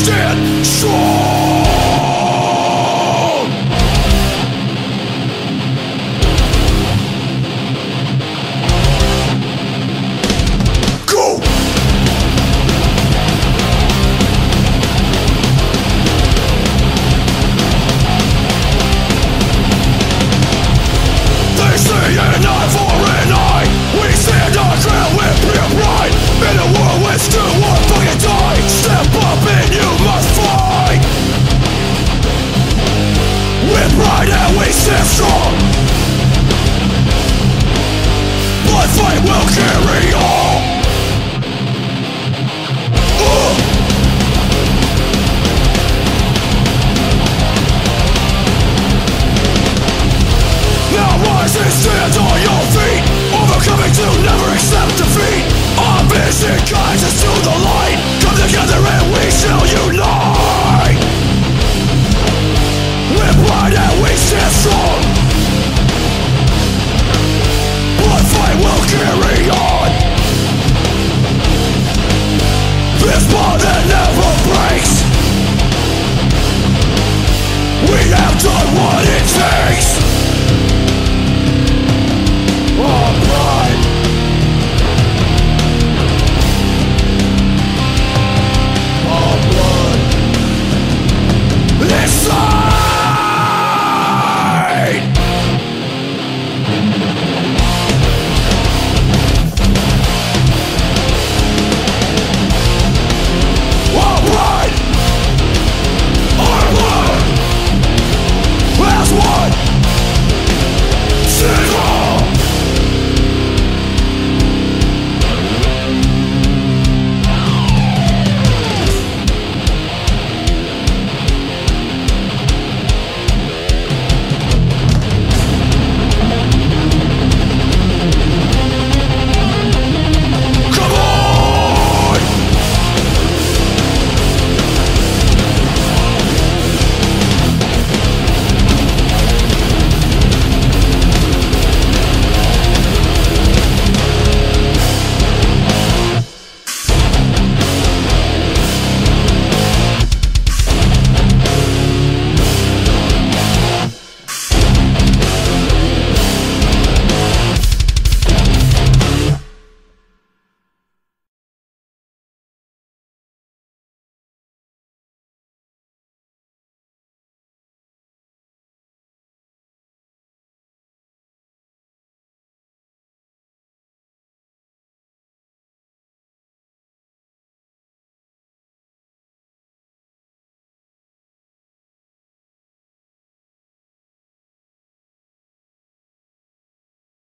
stand strong. Go! They say an eye for an eye. We stand our ground with pure pride. In a world with still one fucking die. Step up and you must fight. With pride and we stand strong. Blood fight will carry on. Now rise and stand on your feet. Overcoming to never accept defeat. Our vision guides us to the light. Come together and we shall unite. With pride and we stand strong. Blood fight will carry on. This bond that never breaks. We have done what it takes.